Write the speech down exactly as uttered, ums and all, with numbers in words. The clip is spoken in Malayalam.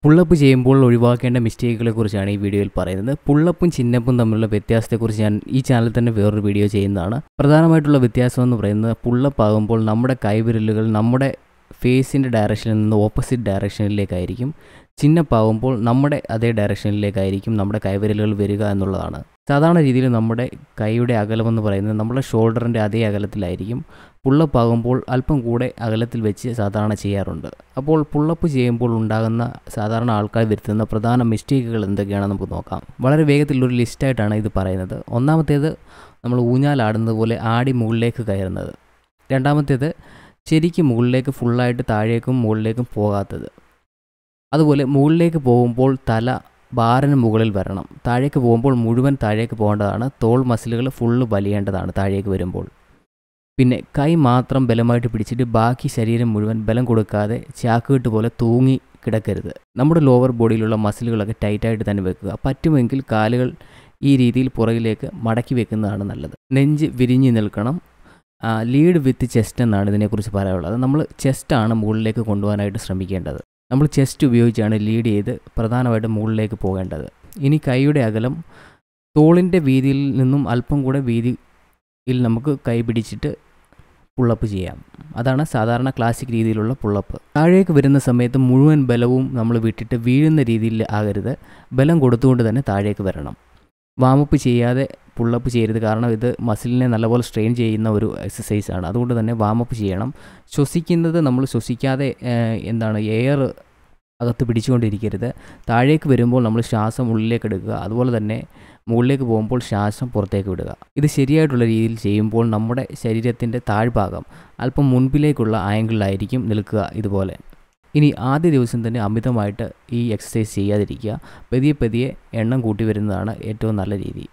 പുള്ളപ്പ് ചെയ്യുമ്പോൾ ഒഴിവാക്കേണ്ട മിസ്റ്റേക്കുകളെക്കുറിച്ചാണ് ഈ വീഡിയോയിൽ പറയുന്നത്. പുള്ളപ്പും ചിന്നപ്പും തമ്മിലുള്ള വ്യത്യാസത്തെക്കുറിച്ച് ഞാൻ ഈ ചാനലിൽ തന്നെ വേറൊരു വീഡിയോ ചെയ്യുന്നതാണ്. പ്രധാനമായിട്ടുള്ള വ്യത്യാസം എന്ന് പറയുന്നത് പുള്ളപ്പ് ആകുമ്പോൾ നമ്മുടെ കൈവിരലുകൾ നമ്മുടെ ഫേസിൻ്റെ ഡയറക്ഷനിൽ നിന്ന് ഓപ്പോസിറ്റ് ഡയറക്ഷനിലേക്കായിരിക്കും. ചിന്നപ്പാകുമ്പോൾ നമ്മുടെ അതേ ഡയറക്ഷനിലേക്കായിരിക്കും നമ്മുടെ കൈവിരലുകൾ വരിക എന്നുള്ളതാണ്. സാധാരണ രീതിയിൽ നമ്മുടെ കൈയുടെ അകലമെന്ന് പറയുന്നത് നമ്മുടെ ഷോൾഡറിൻ്റെ അതേ അകലത്തിലായിരിക്കും. പുള്ളപ്പാകുമ്പോൾ അല്പം കൂടെ അകലത്തിൽ വെച്ച് സാധാരണ ചെയ്യാറുണ്ട്. അപ്പോൾ പുള്ളപ്പ് ചെയ്യുമ്പോൾ ഉണ്ടാകുന്ന സാധാരണ ആൾക്കാർ വരുത്തുന്ന പ്രധാന മിസ്റ്റേക്കുകൾ എന്തൊക്കെയാണെന്ന് നമുക്ക് നോക്കാം. വളരെ വേഗത്തിലുള്ളൊരു ലിസ്റ്റായിട്ടാണ് ഇത് പറയുന്നത്. ഒന്നാമത്തേത്, നമ്മൾ ഊഞ്ഞാലാടുന്നത് പോലെ ആടി മുകളിലേക്ക് കയറുന്നത്. രണ്ടാമത്തേത്, ശരിക്കും മുകളിലേക്ക് ഫുള്ളായിട്ട് താഴേക്കും മുകളിലേക്കും പോകാത്തത്. അതുപോലെ മുകളിലേക്ക് പോകുമ്പോൾ തല ബാറിന് മുകളിൽ വരണം. താഴേക്ക് പോകുമ്പോൾ മുഴുവൻ താഴേക്ക് പോകേണ്ടതാണ്. തോൾ മസിലുകൾ ഫുള്ള് വലിയേണ്ടതാണ് താഴേക്ക് വരുമ്പോൾ. പിന്നെ കൈ മാത്രം ബലമായിട്ട് പിടിച്ചിട്ട് ബാക്കി ശരീരം മുഴുവൻ ബലം കൊടുക്കാതെ ചാക്കുകെട്ട് പോലെ തൂങ്ങി കിടക്കരുത്. നമ്മുടെ ലോവർ ബോഡിയിലുള്ള മസിലുകളൊക്കെ ടൈറ്റായിട്ട് തന്നെ വെക്കുക. പറ്റുമെങ്കിൽ കാലുകൾ ഈ രീതിയിൽ പുറകിലേക്ക് മടക്കി വെക്കുന്നതാണ് നല്ലത്. നെഞ്ച് വിരിഞ്ഞ് നിൽക്കണം. ലീഡ് വിത്ത് ചെസ്റ്റ് എന്നാണ് ഇതിനെക്കുറിച്ച് പറയാനുള്ളത്. നമ്മൾ ചെസ്റ്റാണ് മുകളിലേക്ക് കൊണ്ടുപോകാനായിട്ട് ശ്രമിക്കേണ്ടത്. നമ്മൾ ചെസ്റ്റ് ഉപയോഗിച്ചാണ് ലീഡ് ചെയ്ത് പ്രധാനമായിട്ടും മുകളിലേക്ക് പോകേണ്ടത്. ഇനി കൈയുടെ അകലം തോളിൻ്റെ വീതിയിൽ നിന്നും അല്പം കൂടെ വീതിയിൽ നമുക്ക് കൈ പിടിച്ചിട്ട് പുള്ളപ്പ് ചെയ്യാം. അതാണ് സാധാരണ ക്ലാസിക് രീതിയിലുള്ള പുള്ളപ്പ്. താഴേക്ക് വരുന്ന സമയത്ത് മുഴുവൻ ബലവും നമ്മൾ വിട്ടിട്ട് വീഴുന്ന രീതിയിൽ ആകരുത്. ബലം കൊടുത്തുകൊണ്ട് തന്നെ താഴേക്ക് വരണം. വാമപ്പ് ചെയ്യാതെ പുള്ളപ്പ് ചെയ്യരുത്. കാരണം ഇത് മസിലിനെ നല്ലപോലെ സ്ട്രെയിൻ ചെയ്യുന്ന ഒരു എക്സസൈസാണ്. അതുകൊണ്ട് തന്നെ വാമപ്പ് ചെയ്യണം. ശ്വസിക്കുന്നത് നമ്മൾ ശ്വസിക്കാതെ എന്താണ് എയർ അകത്ത് പിടിച്ചുകൊണ്ടിരിക്കരുത്. താഴേക്ക് വരുമ്പോൾ നമ്മൾ ശ്വാസം ഉള്ളിലേക്ക് എടുക്കുക. അതുപോലെ തന്നെ മുകളിലേക്ക് പോകുമ്പോൾ ശ്വാസം പുറത്തേക്ക് വിടുക. ഇത് ശരിയായിട്ടുള്ള രീതിയിൽ ചെയ്യുമ്പോൾ നമ്മുടെ ശരീരത്തിൻ്റെ താഴ്ഭാഗം അല്പം മുൻപിലേക്കുള്ള ആംഗിളിലായിരിക്കും നിൽക്കുക ഇതുപോലെ. ഇനി ആദ്യ ദിവസം തന്നെ അമിതമായിട്ട് ഈ എക്സസൈസ് ചെയ്യാതിരിക്കുക. പതിയെ പതിയെ എണ്ണം കൂട്ടി വരുന്നതാണ് ഏറ്റവും നല്ല രീതി.